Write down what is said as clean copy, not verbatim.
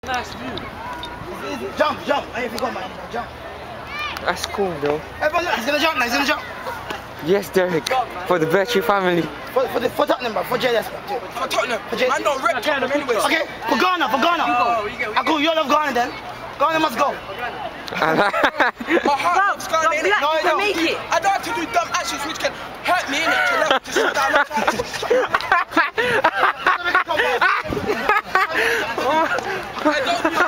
Nice view. Jump, jump. Hey, if you go, man, jump. That's cool, though. Everyone, he's gonna jump now, he's gonna jump. Yes, Derek. For the Bertri family. For Tottenham, bro. For JS, bro. For Tottenham. For JS. Man don't rep Tottenham anyways. Okay, for Ghana, for Ghana. I go, you love Ghana then. Ghana must go. My heart loves Ghana, innit? No, I don't. Make it. I don't have to do dumb actions which can hurt me, innit? Just sit down and try. I don't